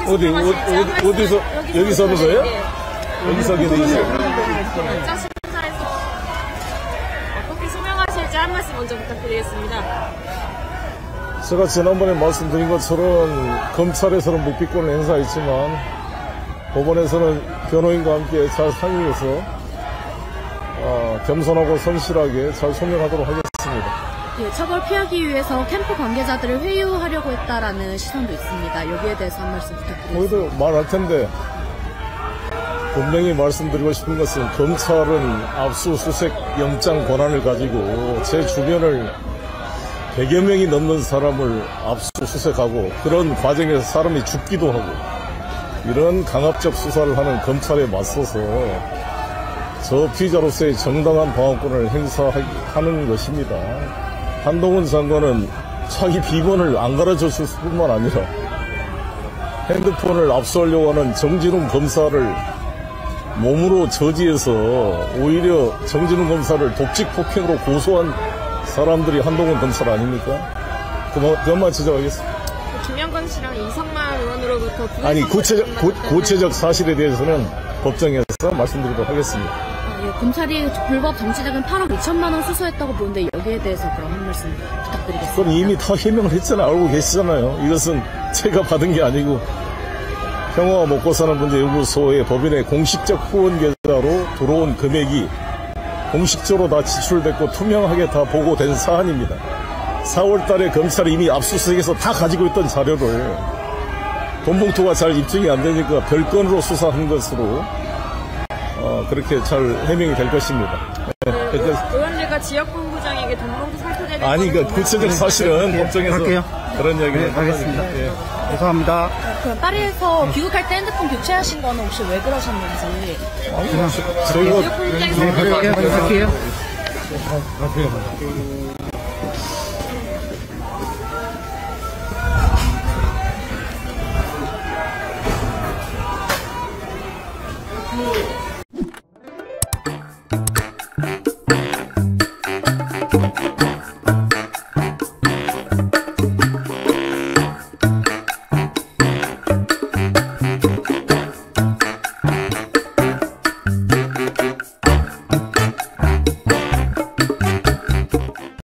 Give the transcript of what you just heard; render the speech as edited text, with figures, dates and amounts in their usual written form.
어디서, 여기서 하는 거예요? 여기서 하게 돼 있어요. 수사에서 어떻게 소명하실지 한 말씀 먼저 부탁드리겠습니다. 제가 지난번에 말씀드린 것처럼 검찰에서는 묵비권을 행사했지만 법원에서는 변호인과 함께 잘 상의해서 겸손하고 성실하게 잘 소명하도록 하겠습니다. 예, 처벌 피하기 위해서 캠프 관계자들을 회유하려고 했다라는 시선도 있습니다. 여기에 대해서 한 말씀 부탁드립니다. 거기도 말할 텐데 분명히 말씀드리고 싶은 것은 검찰은 압수수색 영장 권한을 가지고 제 주변을 100여 명이 넘는 사람을 압수수색하고 그런 과정에서 사람이 죽기도 하고 이런 강압적 수사를 하는 검찰에 맞서서 저 피의자로서의 정당한 방어권을 행사하는 것입니다. 한동훈 장관은 자기 비번을 안 가르쳐 줄 뿐만 아니라 핸드폰을 압수하려고 하는 정진웅 검사를 몸으로 저지해서 오히려 정진웅 검사를 독직 폭행으로 고소한 사람들이 한동훈 검찰 아닙니까? 그것만 지적하겠습니다. 김영건 씨랑 이성만 의원으로부터 아니 구체적 사실에 대해서는 법정에서 말씀드리도록 하겠습니다. 예, 검찰이 불법 정치자금 8억 2천만 원 수수했다고 보는데 여기에 대해서 그럼 한 말씀 부탁드리겠습니다. 그건 이미 다 해명을 했잖아요. 알고 계시잖아요. 이것은 제가 받은 게 아니고 평화와 먹고 사는 문제 연구소의 법인의 공식적 후원 계좌로 들어온 금액이 공식적으로 다 지출됐고 투명하게 다 보고된 사안입니다. 4월 달에 검찰이 이미 압수수색해서 다 가지고 있던 자료를 돈봉투가 잘 입증이 안 되니까 별건으로 수사한 것으로 그렇게 잘 해명이 될 것입니다. 의원들과 지역본부장에게 돈봉투 살펴내는 아니, 그 구체적 사실은 법정에서 그런 이야기를 하겠습니다. 예. 죄송합니다. 그럼 파리에서 귀국할 때 핸드폰 교체하신 거는 혹시 왜 그러셨는지? 저희가 지역본부장에서 갈게요.